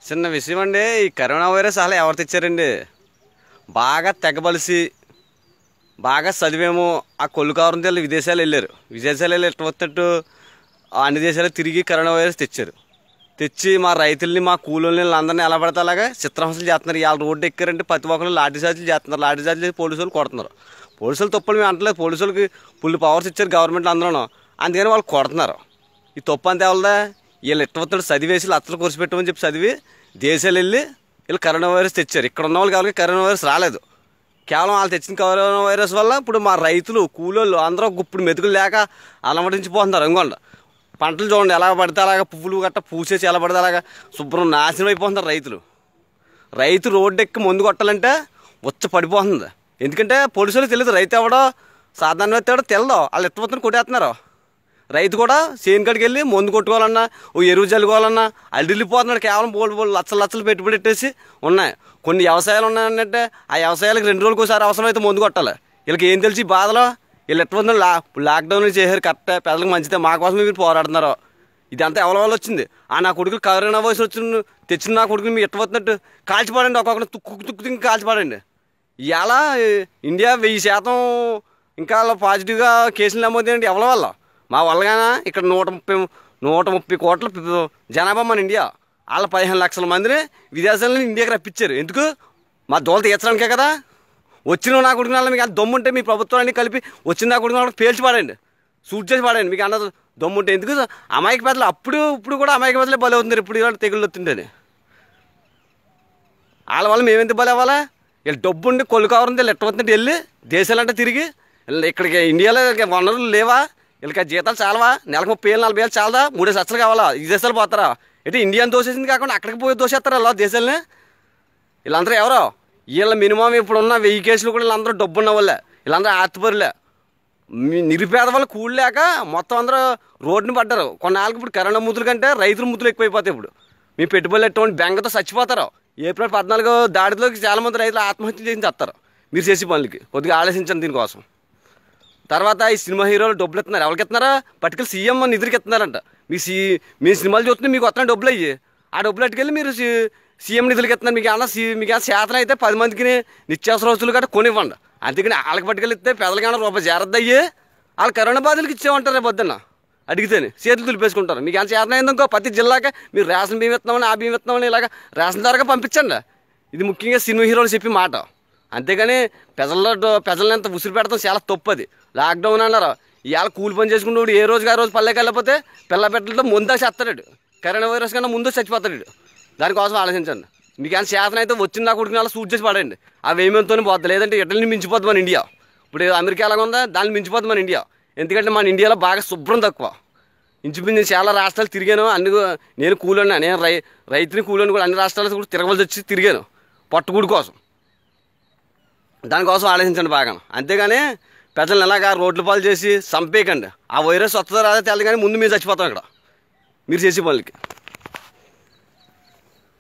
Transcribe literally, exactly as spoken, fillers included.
చిన్న విషయం అండి. ఈ కరోనా వైరస్ అసలు ఎవరు తెచ్చారండి? బాగా తెగబలిసి బాగా చదివేమో ఆ కొల్లు కావరం తెల్లి విదేశాలు వెళ్ళారు. విదేశాలు వెళ్ళి ఎట్ట వచ్చినట్టు అన్ని దేశాలు తిరిగి కరోనా వైరస్ తెచ్చారు. తెచ్చి మా రైతుల్ని మా కూలీలని అందరినీ ఎలా పడితే అలాగా చిత్రహింసలు చేస్తున్నారు. ఇవాళ రోడ్డు ఎక్కారంటే ప్రతి ఒక్కరు లాఠీ చార్జీలు చేస్తున్నారు. లాఠీ చార్జీలు పోలీసులు కొడుతున్నారు. పోలీసులు తప్పులు మేము అంటలేదు. పోలీసులకి ఫుల్ పవర్స్ ఇచ్చారు గవర్నమెంట్ అందరూ. అందుకని వాళ్ళు కొడుతున్నారు. ఈ తప్పు అంతే వాళ్ళదా? వీళ్ళు ఇట్టవత్తడు చదివేసి లత్తలు కురిసిపెట్టమని చెప్పి చదివి దేశాలు వెళ్ళి వీళ్ళు కరోనా వైరస్ తెచ్చారు. ఇక్కడ ఉన్న వాళ్ళు కావాలి కరోనా వైరస్ రాలేదు. కేవలం వాళ్ళు తెచ్చిన కరోనా వైరస్ వల్ల ఇప్పుడు మా రైతులు కూలోళ్ళు అందరూ ఇప్పుడు మెతుకులు లేక అలమటించిపోతున్నారు. ఇంకోండి పంటలు చూడండి ఎలా పడితే అలాగా పువ్వులు గట్ట పూసేసి ఎలా పడితే అలాగా శుభ్రం నాశనం అయిపోతున్నారు రైతులు. రైతు రోడ్డు ఎక్కి మందు కొట్టాలంటే వచ్చ పడిపోతుంది. ఎందుకంటే పోలీసులు తెలియదు రైతు ఎవడో సాధారణ ఎవడో తెలదో వాళ్ళు ఎత్తపోతున్నారు కొట్టేస్తున్నారు. రైతు కూడా చేను కాడికి వెళ్ళి మందు కొట్టుకోవాలన్నా ఓ ఎరువు చల్లుకోవాలన్నా వాళ్ళు వెళ్ళిపోతున్నాడు. కేవలం బోల్ బోల్ లచ్చలు లచ్చలు పెట్టుబడి పెట్టేసి ఉన్నాయి. కొన్ని వ్యవసాయాలు ఉన్నాయంటే ఆ వ్యవసాయాలకు రెండు రోజులకు ఒకసారి అవసరమైతే మందు కొట్టాలి. వీళ్ళకి ఏం తెలిసి బాధలో వీళ్ళు ఎట్లా లా లాక్డౌన్ చేశారు. కరెక్టే పెద్దలకు మంచిదే, మా కోసం మీరు పోరాడుతున్నారు. ఇదంతా ఎవరి వల్ల వచ్చింది? ఆ నా కొడుకులు కరోనా వైరస్ వచ్చిన తెచ్చిన నా కొడుకుని మీరు ఎట్టబోతున్నట్టు కాల్చిపాడండి. ఒక్కొక్కరు తుక్కు తుక్కు తింగి కాల్చిపాడండి. ఇవాళ ఇండియా వెయ్యి శాతం ఇంకా పాజిటివ్గా కేసులు నమోదేంటి ఎవరి వల్ల? మా వల్లగానా ఇక్కడ నూట ముప్పై నూట ముప్పై కోట్ల జనాభా మన ఇండియా. వాళ్ళ పదిహేను లక్షల మందిని విదేశాలను ఇండియాకి రప్పించారు. ఎందుకు? మా దోళ తీర్చడానికే కదా. వచ్చిన నా కొడుకున్న మీకు అంత దమ్ముంటే మీ ప్రభుత్వాన్ని కలిపి వచ్చిన నా కొడుకున్న పేల్చి పాడండి, సూట్ చేసి పాడండి. మీకు అన్న దమ్ముంటే ఎందుకు? అమాయక పెద్దలు అప్పుడు ఇప్పుడు కూడా అమాయక పెద్దలే బలి అవుతున్నారు. ఇప్పుడు ఇలాంటి తెగుళ్ళు వస్తుంటేనే వాళ్ళ వల్ల మేమెంత బలి అవ్వాలా? వీళ్ళు డబ్బు ఉండి కొల్లు కావరంతో వీళ్ళు ఎట్టవద్దంటే వెళ్ళి దేశాలంటే తిరిగి ఇక్కడికి ఇండియాలో వనరులు లేవా? వీళ్ళకి జీతాలు చాలవా? నెలకు ముప్పై ఏళ్ళు నలభై ఏళ్ళు చాలదా? మూడేసి లక్షలు కావాలా? ఈ దేశాలు పోతారా? అయితే ఇండియాని దోసేసింది కాకుండా అక్కడికి పోయి దోసేస్తారా అలా దేశాలని? వీళ్ళందరూ ఎవరో వీళ్ళ మినిమం ఇప్పుడు ఉన్న వెయ్యి కేసులు కూడా వీళ్ళందరూ డబ్బు ఉన్న వాళ్ళే. వీళ్ళందరూ ఆత్మపరులే. నిరుపేద వాళ్ళు కూడలేక మొత్తం అందరూ రోడ్డుని పడ్డారు. కొన్నాళ్ళకి ఇప్పుడు కరోనా ముద్దుల కంటే రైతుల ముద్దులు ఎక్కువైపోతాయి. ఇప్పుడు మీ పెట్టుబడులు ఎటువంటి బెంగతో చచ్చిపోతారు. ఏప్రిల్ పద్నాలుగు దాడిలోకి చాలామంది రైతులు ఆత్మహత్య చేసి చేస్తారు. మీరు చేసే పనులకి కొద్దిగా ఆలోచించండి దీనికోసం. తర్వాత ఈ సినిమా హీరోలు డబ్బులు ఇస్తున్నారు. ఎవరికి ఇస్తున్నారా? పట్టుకెళ్ళి సీఎం నిధులకి ఇస్తున్నారంట. మీ సీ మీ సినిమాలు చూస్తుంటే మీకు వస్తున్న డబ్బులు అయ్యి ఆ డబ్బులు అట్టుకెళ్ళి మీరు సీఎం నిధులకి ఇస్తున్నారు. మీకు ఏమన్నా సీ మీకు ఏమైనా శాతం అయితే పది మందికి నిత్యావసర వస్తువులు గట్రా కొనివ్వండి. అందుకని వాళ్ళకి పట్టుకెళ్ళి ఇస్తే పెదలకైనా రూపాయి జాగ్రత్త అయ్యి వాళ్ళు కరోనా బాధలకు ఇచ్చేమంటారు. రేపు పొద్దున్న అడిగితేనే చేతులు తులిపేసుకుంటారు. మీకు ఏమైనా శాతం అయిందనుకో ప్రతి జిల్లాకే మీరు రేషన్ బియ్యం ఇస్తామని ఆ బియ్యం ఇస్తామని ఇలాగ రేషన్ ధరగా పంపించండి. ఇది ముఖ్యంగా సినిమా హీరోలు చెప్పి మాట. అంతేగాని ప్రజల్లో ప్రజలను ఎంత ఉసిరి పెడతాం చాలా తప్పు. అది లాక్డౌన్ అన్నారు. ఇవాళ కూలి పని చేసుకుంటూ ఏ రోజుకి ఆ రోజు పల్లెకి వెళ్ళకపోతే పిల్ల పెట్టలతో ముందా చేస్తాడు. కరోనా వైరస్ కన్నా ముందు చచ్చిపోతాడు. దానికోసం ఆలోచించండి. మీకు ఏమైనా శాతం అయితే వచ్చిన నా కొడుకుని అలా సూట్ చేసి పడండి. అవి ఏమేమితోనే పోతుంది. లేదంటే ఇటలీని మించిపోతుంది మన ఇండియా. ఇప్పుడు అమెరికా ఎలాగ ఉందా దాన్ని మించిపోతుంది మన ఇండియా. ఎందుకంటే మన ఇండియాలో బాగా శుభ్రం తక్కువ. ఇంచుమించు చాలా రాష్ట్రాలు తిరిగాను. అన్ని నేను కూలోన్నా. నేను రై రైతుని కూలోని కూడా అన్ని రాష్ట్రాలు కూడా తిరగవలసి వచ్చి తిరిగాను పట్టుకూడి కోసం. దానికోసం ఆలోచించండి బాగా. అంతేగాని ప్రజలను ఎలాగా రోడ్ల పాలు చేసి చంపేయకండి. ఆ వైరస్ వస్తుందో రాదో తెలియదు కానీ ముందు మీరు చచ్చిపోతాం ఇక్కడ మీరు చేసే పనులకి.